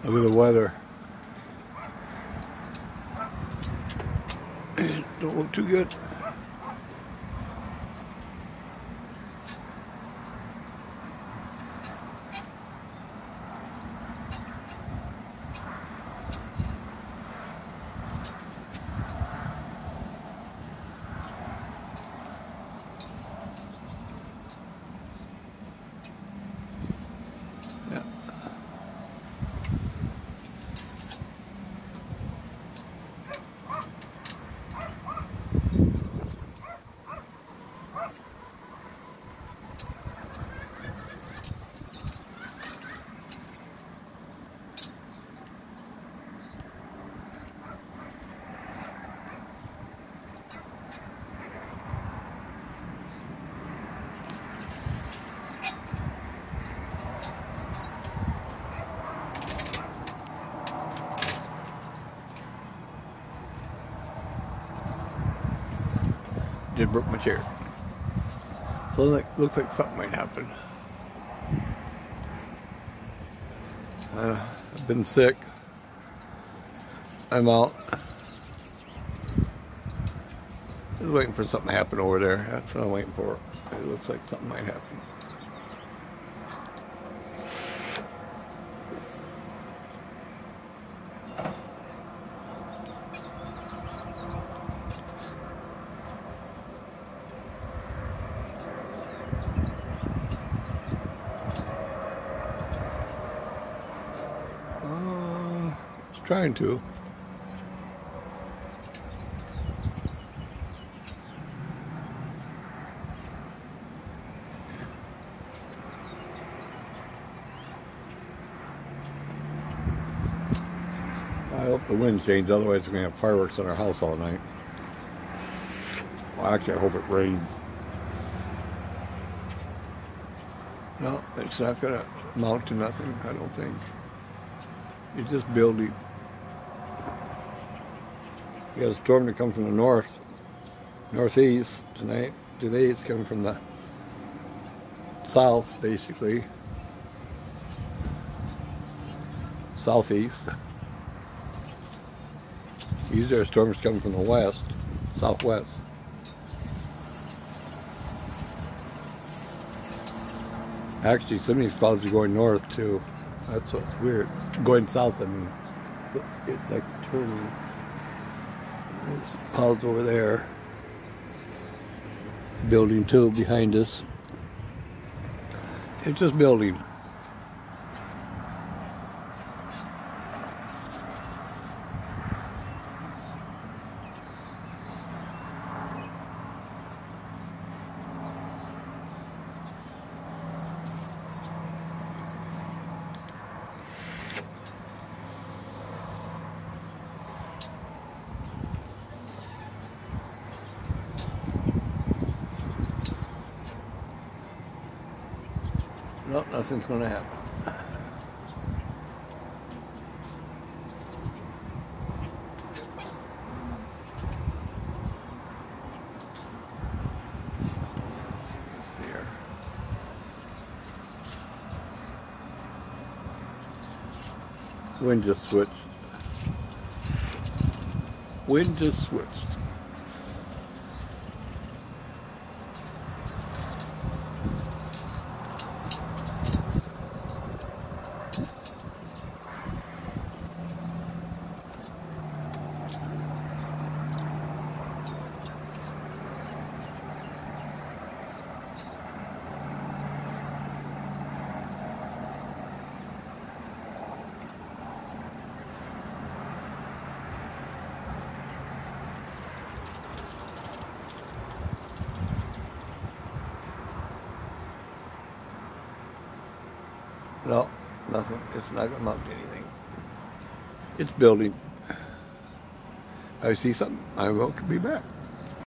Look at the weather. Don't look too good. Yeah. Just broke my chair. So looks like something might happen. I've been sick. I'm out. Just waiting for something to happen over there. That's what I'm waiting for. It looks like something might happen. It's trying to. I hope the wind changes, otherwise we're going to have fireworks in our house all night. Well, actually, I hope it rains. No, it's not going to amount to nothing, I don't think. It's just building. You got a storm that comes from the northeast tonight. Today it's coming from the south, basically. Southeast. Usually our storms coming from the west, southwest. Actually, some of these clouds are going north too. That's what's weird. Going south, I mean. So it's like turning. There's clouds over there. Building too behind us. It's just building. No, nothing's going to happen. There. Wind just switched. Wind just switched. No, nothing. It's not going to amount to anything. It's building. I see something. I will be back.